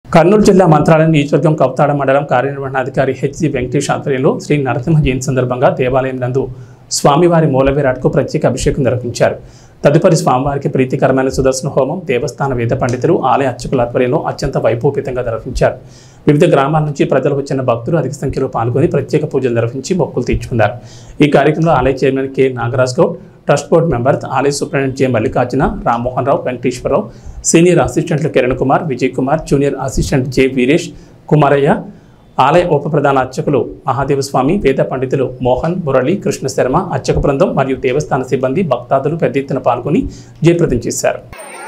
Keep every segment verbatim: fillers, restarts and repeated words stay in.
కర్నూలు జిల్లా మంత్రాలయం నియోజకవర్గం కవతాడ మండలం కార్యనిర్వహణాధికారి హెచ్జి వెంకటేష్ ఆధ్వర్యంలో శ్రీ నరసింహ జయంతి సందర్భంగా దేవాలయం నందు స్వామివారి మూలవిరాట్కు ప్రత్యేక అభిషేకం నిర్వహించారు. తదుపరి స్వామివారికి ప్రీతికరమైన సుదర్శన హోమం దేవస్థాన వేద పండితులు ఆలయ అర్చకుల ఆధ్వర్యంలో అత్యంత వైభవపేతంగా నిర్వహించారు. వివిధ గ్రామాల నుంచి ప్రజలు వచ్చిన భక్తులు అధిక సంఖ్యలో పాల్గొని ప్రత్యేక పూజలు నిర్వహించి మొక్కులు తీర్చుకున్నారు. ఈ కార్యక్రమంలో ఆలయ chairman K Nagaraj Goud, trust board member ఆలయ superintendent J Mallikarjuna, Rammohan Rao, Venkateswararao, senior అసిస్టెంట్లు Kiran Kumar, Vijay Kumar, junior assistant J Veeresh Kumaraiah, ఆలయ ఉప ప్రధాన అర్చకులు మహాదేవస్వామి, వేద పండితులు మోహన్, మురళి, కృష్ణ శర్మ, అర్చక బృందం మరియు దేవస్థాన సిబ్బంది భక్తాదులు పెద్ద ఎత్తున పాల్గొని జయప్రదం చేశారు.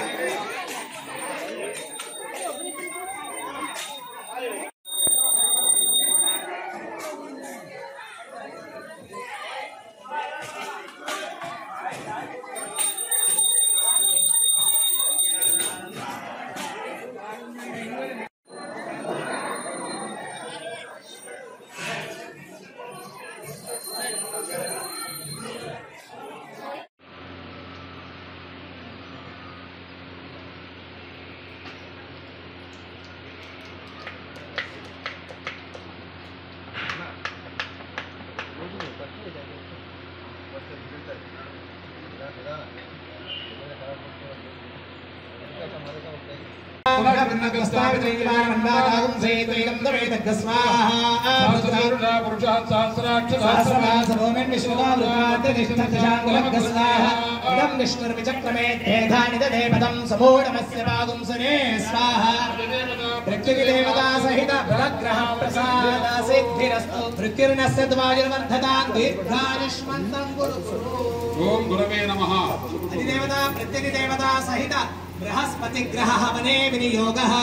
ओम गुरवे नमः। अधिदेवता प्रत्यधिदेवता सहित बृहस्पति ग्रह हवने विनियोगः।